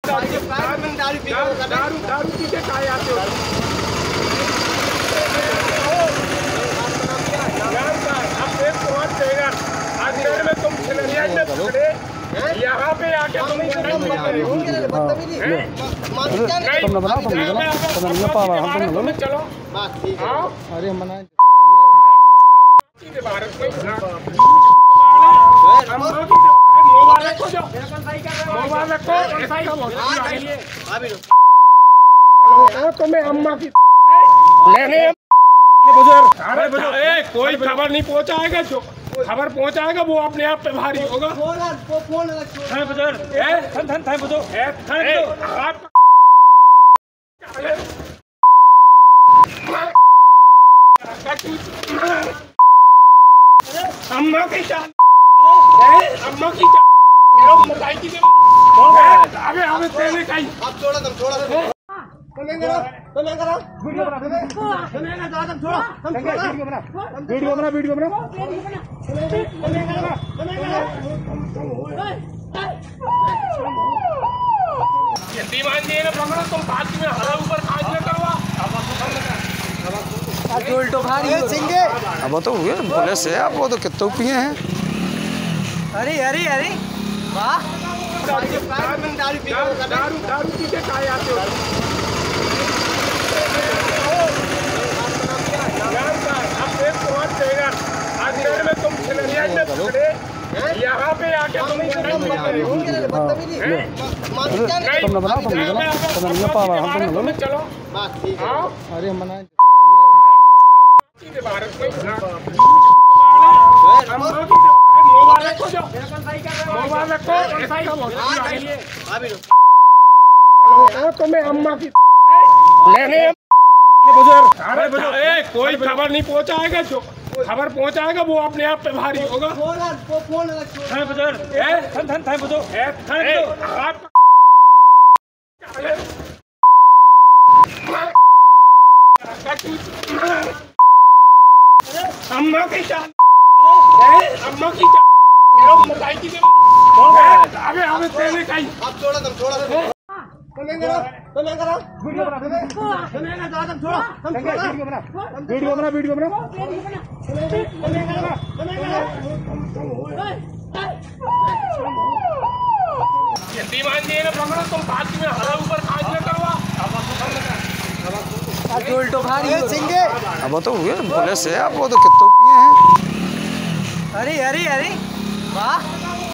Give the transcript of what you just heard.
दारू पी के खाए आते हो। अब एक पहुंच देगा अजमेर में, तुम खिलरिया में खड़े यहाँ पे आके तुम चलो। अरे मना भारत में तुम्हें अम्मा की लेने कोई खबर नहीं पहुंचाएगा, जो खबर पहुंचाएगा वो अपने आप पे भारी होगा। अम्मा की चाल, अम्मा की चाल मलाई की अबे हमें तेरे का ही अब थोड़ा दम वीडियो बना दीवान जी ने पकड़ा, तुम बात में हरा ऊपर खाज न करवा। उल्टो भारी अब तो हुए बोले से आप वो तो कितने पिए हैं। अरे अरे अरे वाह, दारू पी के खाए आते हो। अब एक पहुंच देगा अजमेर में, तुम खिलरिया में खड़े यहाँ पे आके तुम चलो। अरे मना भारत में तुम्हें अम्मा की लेने कोई खबर नहीं पहुंचाएगा, जो खबर पहुंचाएगा वो अपने आप पे भारी होगा। अम्मा की चाल, अम्मा की चाल मलाई की अबे हमें तेरे का ही अब थोड़ा दम वीडियो बना दीवान जी ने पकड़ा, तुम बात में हरा ऊपर खाज न करवा। उल्टो भारी अब तो हुए बोले से आप वो तो कितने पिए हैं। अरे अरे अरे वाह।